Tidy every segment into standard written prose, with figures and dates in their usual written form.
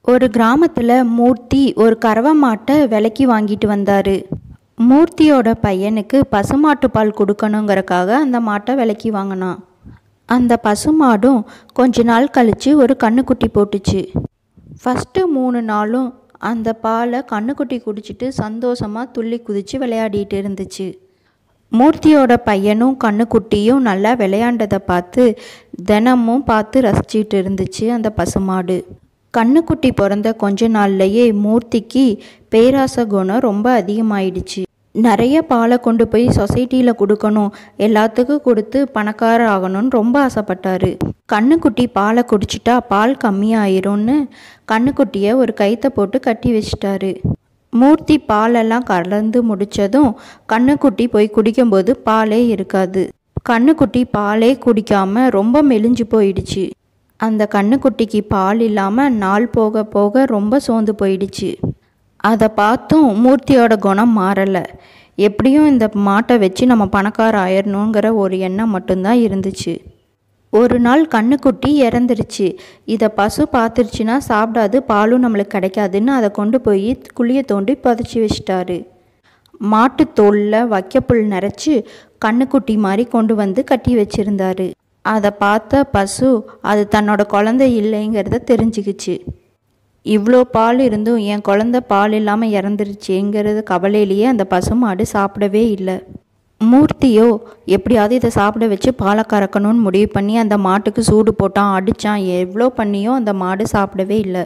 ஒரு கிராமத்தில் மூர்த்தி ஒரு கறவை மாட்டை விலைக்கு வாங்கிட்டு வந்தார். மூர்த்தியோட பையனுக்கு பசுமாட்டு பால் கொடுக்கணுங்கிறக்காக அந்த மாட்டை விலைக்கு வாங்கினான். அந்த பசுமாடும் கொஞ்ச நாள் கழித்து ஒரு கன்றுக்குட்டி போட்டுச்சு. ஃபஸ்ட்டு 3 நாளும் அந்த பாலை கன்றுக்குட்டி குடிச்சிட்டு சந்தோஷமாக துள்ளி குதித்து விளையாடிட்டு இருந்துச்சு. மூர்த்தியோட பையனும் கன்றுக்குட்டியும் நல்லா விளையாண்டதை பார்த்து தினமும் பார்த்து ரசிச்சிட்டு இருந்துச்சு அந்த பசுமாடு. கன்றுக்குட்டி பிறந்த கொஞ்ச நாள்லையே மூர்த்திக்கு பேராசை குணம் ரொம்ப அதிகமாயிடுச்சு. நிறைய பாலை கொண்டு போய் சொசைட்டியில் கொடுக்கணும், எல்லாத்துக்கும் கொடுத்து பணக்காரர் ஆகணும்னு ரொம்ப ஆசைப்பட்டார். கன்றுக்குட்டி பாலை குடிச்சிட்டா பால் கம்மியாயிரும்னு கன்றுக்குட்டியை ஒரு கயித்தை போட்டு கட்டி வச்சிட்டாரு. மூர்த்தி பாலெல்லாம் கலந்து முடித்ததும் கன்றுக்குட்டி போய் குடிக்கும்போது பாலே இருக்காது. கன்றுக்குட்டி பாலே குடிக்காமல் ரொம்ப மெலிஞ்சு போயிடுச்சு. அந்த கன்றுக்குட்டிக்கு பால் இல்லாமல் நாள் போக போக ரொம்ப சோர்ந்து போயிடுச்சு. அதை பார்த்தும் மூர்த்தியோட குணம் மாறலை. எப்படியும் இந்த மாட்டை வச்சு நம்ம பணக்கார ஆயிடணுங்கிற ஒரு எண்ணம் மட்டும்தான் இருந்துச்சு. ஒரு நாள் கன்றுக்குட்டி இறந்துருச்சு. இதை பசு பார்த்துருச்சுன்னா சாப்பிடாது, பாலும் நம்மளுக்கு கிடைக்காதுன்னு அதை கொண்டு போய் குழியை தோண்டி புதைச்சி வச்சிட்டாரு. மாட்டு தோலில் வைக்கப்புல் நிறச்சி கன்றுக்குட்டி மாதிரி கொண்டு வந்து கட்டி வச்சிருந்தாரு. அதை பார்த்த பசு அது தன்னோட குழந்தை இல்லைங்கிறத தெரிஞ்சுக்கிச்சு. இவ்வளோ பால் இருந்தும் என் குழந்தை பால் இல்லாமல் இறந்துருச்சுங்கிறது கவலையிலேயே அந்த பசுமாடு சாப்பிடவே இல்லை. மூர்த்தியோ எப்படியாவது இதை சாப்பிட வச்சு பாலை கறக்கணும்னு முடிவு பண்ணி அந்த மாட்டுக்கு சூடு போட்டான், அடித்தான். எவ்வளோ பண்ணியும் அந்த மாடு சாப்பிடவே இல்லை.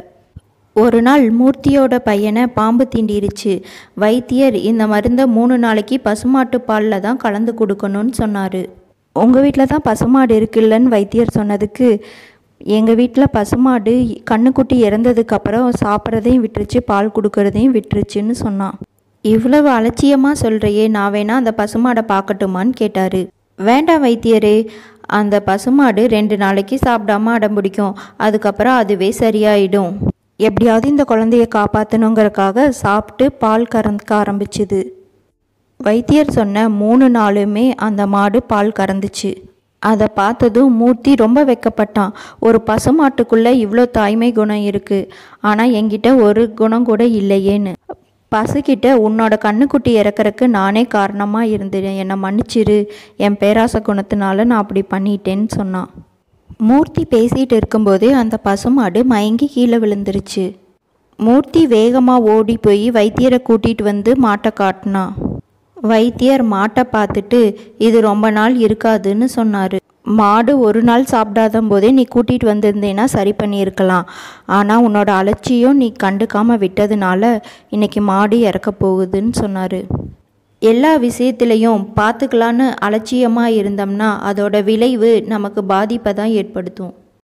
ஒரு நாள் மூர்த்தியோட பையனை பாம்பு தீண்டிருச்சு. வைத்தியர் இந்த மருந்தை 3 நாளைக்கு பசுமாட்டு பாலில் தான் கலந்து கொடுக்கணும்னு சொன்னார். உங்கள் வீட்டில் தான் பசுமாடு இருக்குல்லன்னு வைத்தியர் சொன்னதுக்கு, எங்கள் வீட்டில் பசுமாடு கன்றுக்குட்டி இறந்ததுக்கப்புறம் சாப்பிட்றதையும் விட்டுருச்சு, பால் கொடுக்கறதையும் விட்டுருச்சுன்னு சொன்னான். இவ்வளவு அலட்சியமாக சொல்கிறையே, நான் வேணா அந்த பசுமாடை பார்க்கட்டுமான்னு கேட்டார். வேண்டாம் வைத்தியரே, அந்த பசுமாடு 2 நாளைக்கு சாப்பிடாம அடம் பிடிக்கும், அதுக்கப்புறம் அதுவே சரியாயிடும். எப்படியாவது இந்த குழந்தைய காப்பாற்றணுங்கிறக்காக சாப்பிட்டு பால் கறக்க ஆரம்பிச்சுது. வைத்தியர் சொன்ன 3 நாளுமே அந்த மாடு பால் கறந்துச்சு. அதை பார்த்ததும் மூர்த்தி ரொம்ப வெக்கப்பட்டான். ஒரு பசுமாட்டுக்குள்ளே இவ்வளோ தாய்மை குணம் இருக்குது, ஆனால் என்கிட்ட ஒரு குணம் கூட இல்லையேன்னு. பசுக்கிட்ட உன்னோட கன்றுக்குட்டி இறக்கறக்கு நானே காரணமாக இருந்தேன், என்னை மன்னிச்சிரு, என் பேராசை குணத்தினால நான் அப்படி பண்ணிட்டேன்னு சொன்னான். மூர்த்தி பேசிகிட்டு இருக்கும்போதே அந்த பசுமாடு மயங்கி கீழே விழுந்துருச்சு. மூர்த்தி வேகமாக ஓடி போய் வைத்தியரை கூட்டிகிட்டு வந்து மாட்டை காட்டினான். வைத்தியர் மாட்டை பார்த்துட்டு இது ரொம்ப நாள் இருக்காதுன்னு சொன்னார். மாடு ஒரு நாள் சாப்பிடாத போதே நீ கூட்டிகிட்டு வந்திருந்தேன்னா சரி பண்ணியிருக்கலாம், ஆனால் உன்னோட அலட்சியம் நீ கண்டுக்காமல் விட்டதுனால இன்னைக்கு மாடு இறக்க போகுதுன்னு சொன்னார். எல்லா விஷயத்துலையும் பார்த்துக்கலான்னு அலட்சியமாக இருந்தோம்னா அதோட விளைவு நமக்கு பாதிப்பை தான் ஏற்படுத்தும்.